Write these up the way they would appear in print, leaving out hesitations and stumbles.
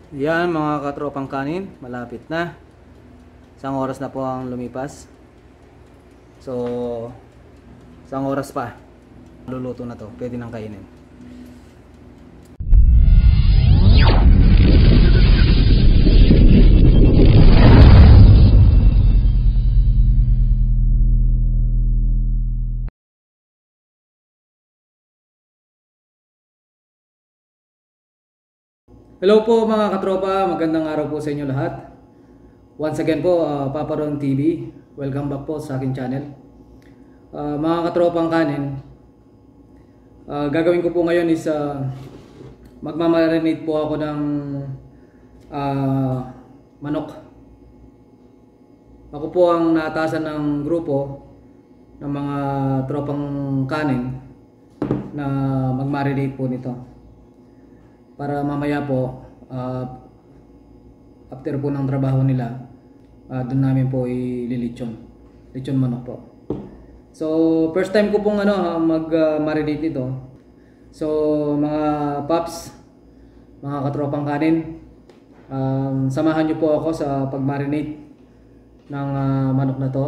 Yan mga katropang kanin, malapit na. Isang oras na po ang lumipas. So, isang oras pa. Luluto na to, pwede nang kainin. Hello po mga katropa, magandang araw po sa inyo lahat. Once again po, Papa Ron TV. Welcome back po sa aking channel. Mga katropang kanin, gagawin ko po ngayon is magmamarinate po ako ng manok. Ako po ang naatasan ng grupo ng mga tropang kanin na magmarinate po nito. Para mamaya po, after po ng trabaho nila, doon namin po ililitsyon. Litsyon manok po. So, first time ko pong mag-marinate nito. So, mga paps, mga katropang kanin, samahan nyo po ako sa pag-marinate ng manok na to.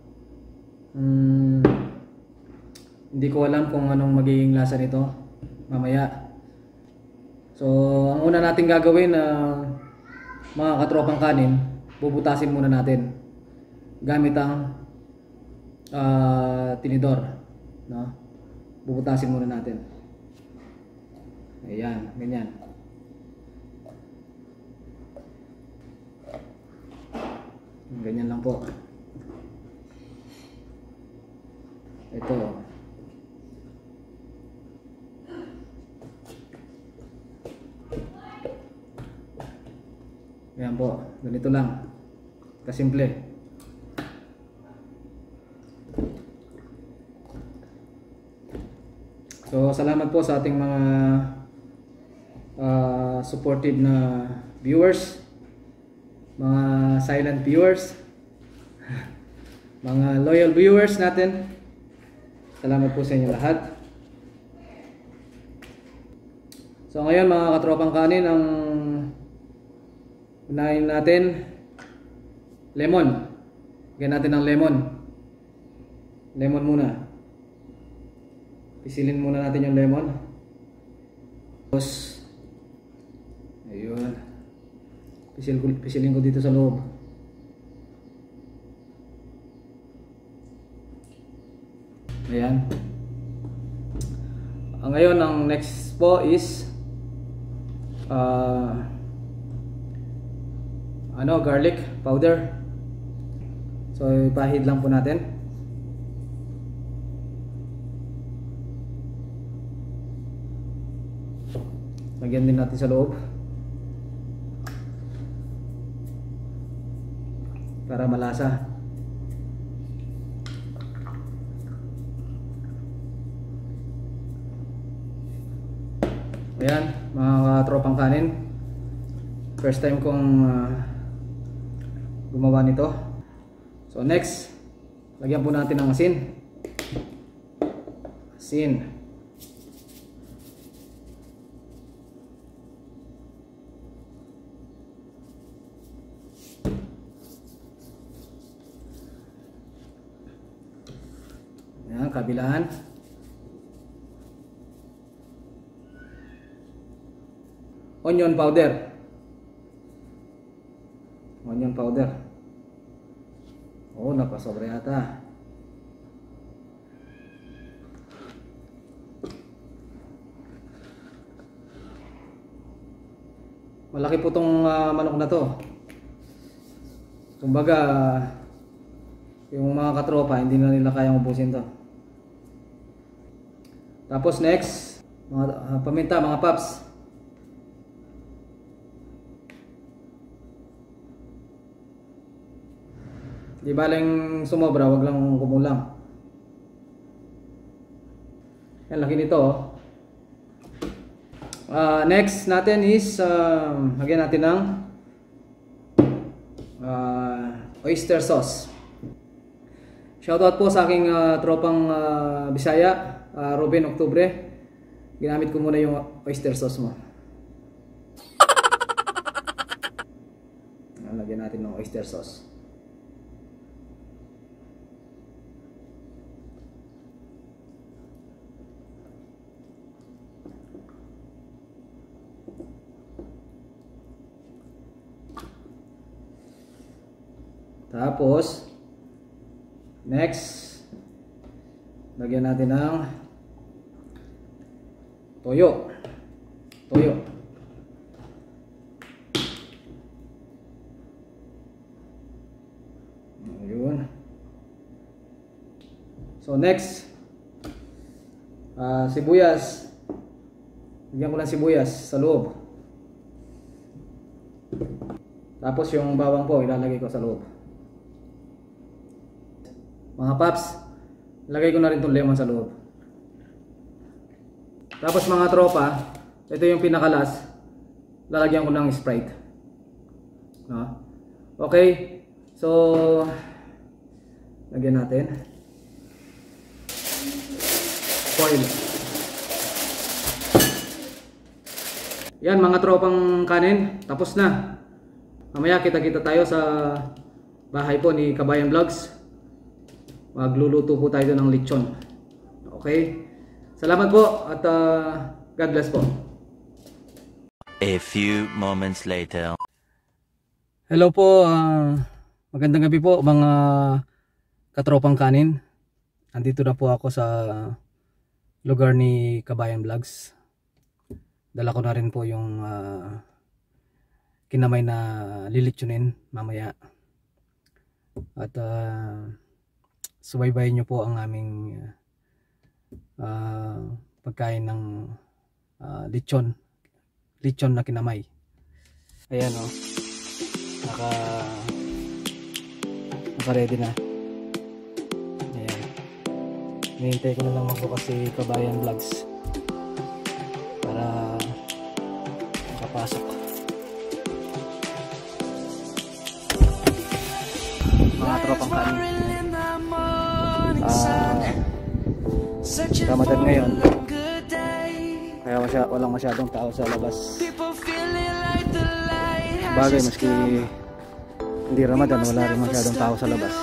Hindi ko alam kung anong magiging lasa nito mamaya. So, ang una natin gagawin mga katropang kanin, bubutasin muna natin gamit ang tinidor, no? Bubutasin muna natin. Ayan, ganyan. Ganyan lang po. Ito. Ayan po, ganito lang. Kasimple. So, salamat po sa ating mga supportive na viewers, mga silent viewers, mga loyal viewers natin. Salamat po sa inyo lahat. So, ngayon mga katropang kanin, ang unahin natin lemon. Lagyan natin ng lemon. Lemon muna. Pisilin muna natin yung lemon. Tapos ayun. Pisilin ko dito sa loob. Ayan. Ngayon ang next po is garlic powder. So ipahid lang po natin. Lagyan din natin sa loob para malasa. Ayan mga tropang kanin, first time kong gumawa nito. So next, lagyan po natin ng asin. Asin. Ayan, kabilaan. Onion powder. Onion powder. Oh, napasobra yata. Malaki po tong manok na to. Kumbaga, yung mga katropa, hindi na nila kayang ubusin to. Tapos next, mga paminta, mga paps. Di baling sumobra, wag lang kumulang. Yan, laki nito. Next natin is lagyan natin ng oyster sauce. Shoutout po sa aking tropang Bisaya, Ruben Octubre. Ginamit ko muna yung oyster sauce mo. lagyan natin ng oyster sauce. Tapos next, lagyan natin ng toyo. Ayun. So next, sibuyas. Lagyan ko ng sibuyas sa loob. Tapos yung bawang po ilalagay ko sa loob. Mga paps, lagay ko na rin itong lemon sa loob. Tapos mga tropa, ito yung pinakalas, lalagyan ko ng Sprite. No? Okay, so lagyan natin oil. Yan mga tropang kanin, tapos na. Mamaya kita-kita tayo sa bahay po ni Kabayan Vlogs. Magluluto po tayo ng lechon. Okay? Salamat po at God bless po. A few moments later. Hello po, magandang gabi po mga katropang kanin. Andito na po ako sa lugar ni Kabayan Vlogs. Dala ko na rin po yung kinamay na lilitsunin mamaya. At subaybayin nyo po ang aming pagkain ng lechon na kinamay. Ayan o, naka ready na. Ayan, hinihintay ko na lang magbukas si Kabayan Vlogs para makapasok. Mga tropang kanin, Ramadan ngayon, kaya walang masyadong tao sa labas. Bagay, maski hindi Ramadan, wala rin masyadong tao sa labas.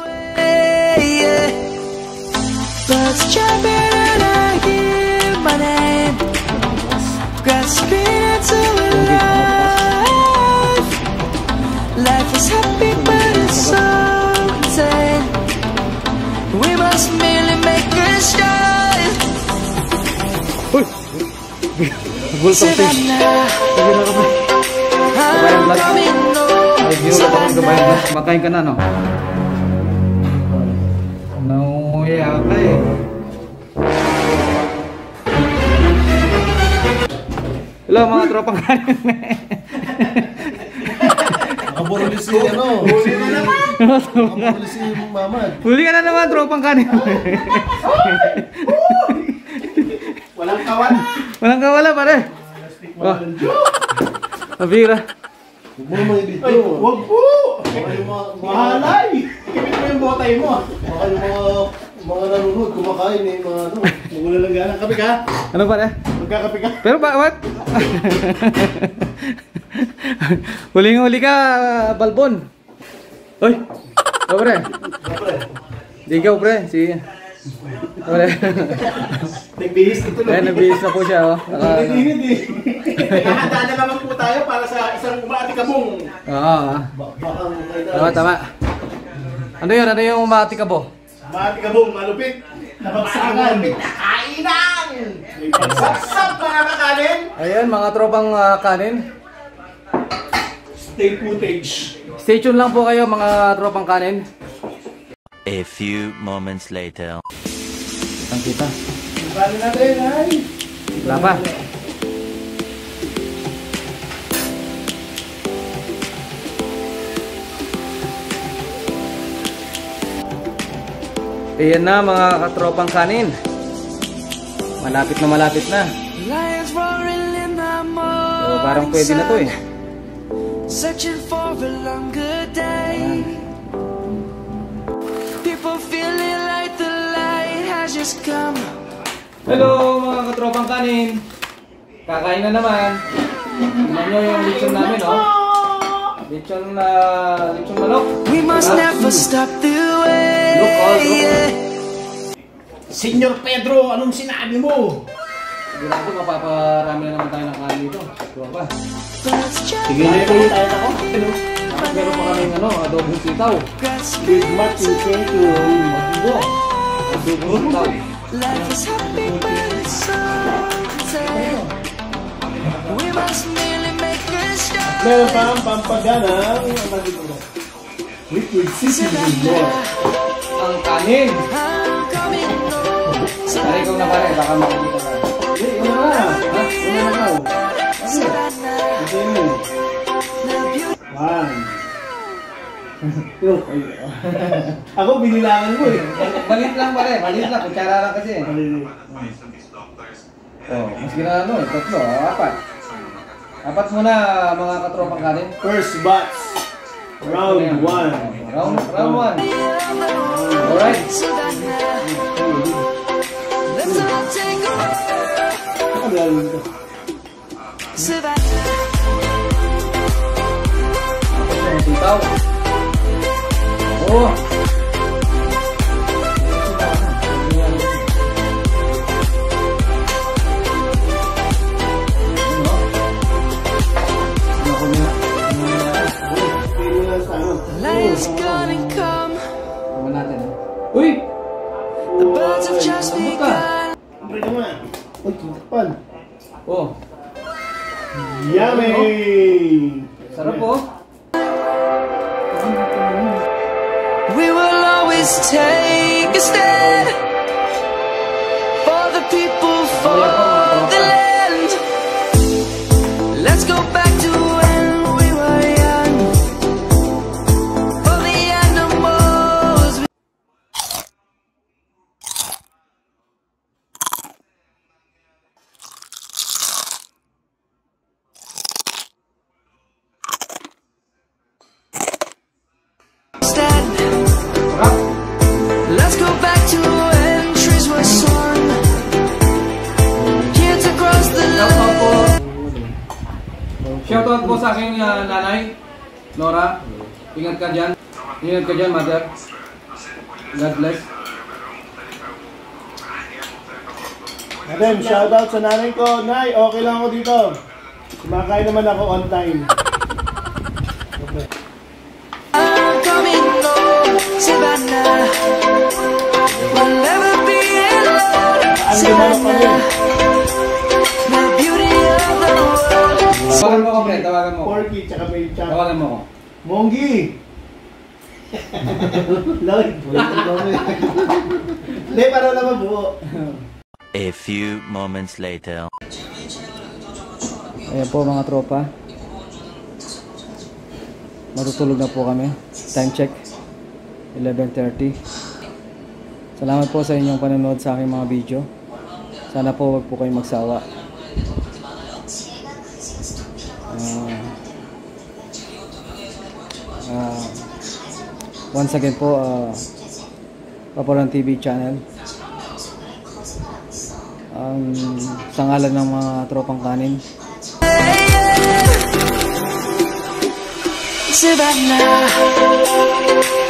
Life is happy but it's so insane. We must merely make a start. Uy! Gultong fish. Sabi na kami. Kabayan Vlogs. Ay, ginulat ako ng Kabayan Vlogs. Makain ka na, no? Nauya ka eh. Hello mga tropang kanin. Nakabuli si ano? Huli na naman! Nakabuli si Mamad. Huli ka na naman, tropang kanin. Walang kawala! Walang kawala, pare. Oh. Mabira. Huwag mo naman i-video. Huwag po! Mahalay! Ikipit mo yung botay mo. Baka yung mga nanonood, kumakain eh, mga ano. Magula lang gana. Kapi ka? Ano pare? Magkakapi ka? Pero what? Huling-huli ka, Balbon. Oy! Oh, pre. Di ikaw, pre. Si... Pre. Nagbihis ito lang. Nagbihis na po siya, oh. Nagdihinid eh. Nakahanda na naman po tayo para sa isang umati kabong. Oo. Tama. Ano yun? Ano yung umati ka po? Umati kabong, malupit. Nabagsakan. Kainan! May pagsaksak mga kakanin. Ayan, mga tropang kanin. Stay footage. Stay tuned lang po kayo mga tropang kanin. A few moments later. Ang kita. Bali natin, ay! Wala pa. Ayan na mga katropang kanin. Malapit na. So, parang pwede na to eh. Searching for a longer day. People feeling like the light has just come. Hello mga katropang kanin. Kakain na naman. Tingnan nyo yung lechon namin, oh. Lechon manok. We must never stop the way. Senyor Pedro, anong sinabi mo? Sigurado mapaparami na naman tayo ng kain dito. Diba ba? Sige na ito tayo ako. Tapos meron pa kaming adobong sitaw. With Martin Kenyon. Adobong sitaw. Life is happy when it's sunset. We must merely make a start. Meron pa ang pampaganang liquid seasoning more. Ang kanin. I'm coming home. Pare, ikaw na pare. Baka makikita ka. Hindi, una na. Ha? Una na daw. Savannah, Ito yun. the beauty. One. Two. Ako, binilangan mo eh. Balit lang pare. Balit lang. Kutsara lang kasi. Oh, mas gina tatlo, apat. Apat muna mga katropang kanin. First batch. Round 1. Round 1. Alright. Savannah, let's all take a walk. Savannah, Ang sitaw. Oh. light's gonna come. Tama natin. Uy! The birds have just Lambot ka. begun. Pre naman. Uy, kintapan. Oh, Yummy! sarap po. We will always take a stand for the people, for the land. Let's go back to when we were young. For the animals. Stand. Sarap. Let's go back to when trees were sown. Kids across the Shoutout po. land. Shoutout po sa aking nanay, Nora. Ingat ka dyan. Ingat ka dyan, mother. God bless. Madam, shoutout sa nanay ko. Nay, okay lang ako dito. Kumakain naman ako on time. I'm coming home, Savannah. We'll never be alone, Savannah. The beauty of the world. Tawagan mo ko, pre. Tawagan mo ko. Porky, tsaka may chop. Tawagan mo ko. Monggi! Lloyd, hindi, para naman buo. A few moments later. Ayan po mga tropa. Matutulog na po kami. Time check 11:30. Salamat po sa inyong panonood sa aking mga video. Sana po wag po kayong magsawa. Once again po, Paparan TV channel. Sa ngalan ng mga tropang kanin. Savannah.